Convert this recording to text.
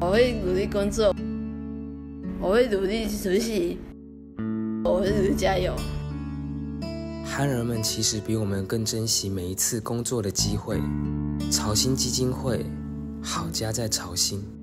我会努力工作，我会努力学习，我会努力加油。 憨儿们其实比我们更珍惜每一次工作的机会。潮兴基金会，好家在潮兴。